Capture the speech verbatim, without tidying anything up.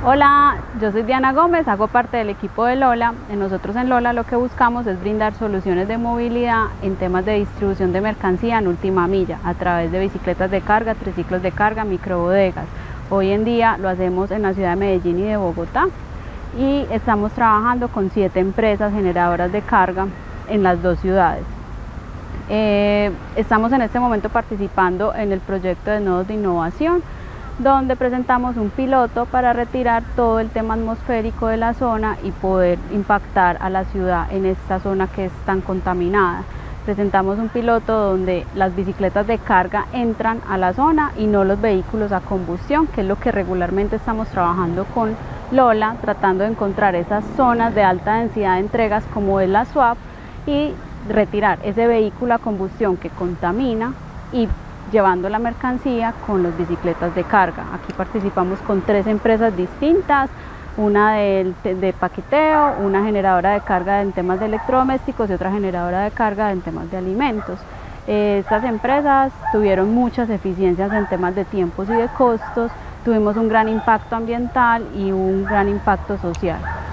Hola, yo soy Diana Gómez, hago parte del equipo de Lola. Nosotros en Lola lo que buscamos es brindar soluciones de movilidad en temas de distribución de mercancía en última milla, a través de bicicletas de carga, triciclos de carga, microbodegas. Hoy en día lo hacemos en la ciudad de Medellín y de Bogotá y estamos trabajando con siete empresas generadoras de carga en las dos ciudades. Eh, estamos en este momento participando en el proyecto de nodos de innovación, donde presentamos un piloto para retirar todo el tema atmosférico de la zona y poder impactar a la ciudad en esta zona que es tan contaminada. Presentamos un piloto donde las bicicletas de carga entran a la zona y no los vehículos a combustión, que es lo que regularmente estamos trabajando con Lola, tratando de encontrar esas zonas de alta densidad de entregas como es la SWAP y retirar ese vehículo a combustión que contamina y llevando la mercancía con las bicicletas de carga. Aquí participamos con tres empresas distintas, una de, de paqueteo, una generadora de carga en temas de electrodomésticos y otra generadora de carga en temas de alimentos. Eh, estas empresas tuvieron muchas eficiencias en temas de tiempos y de costos, tuvimos un gran impacto ambiental y un gran impacto social.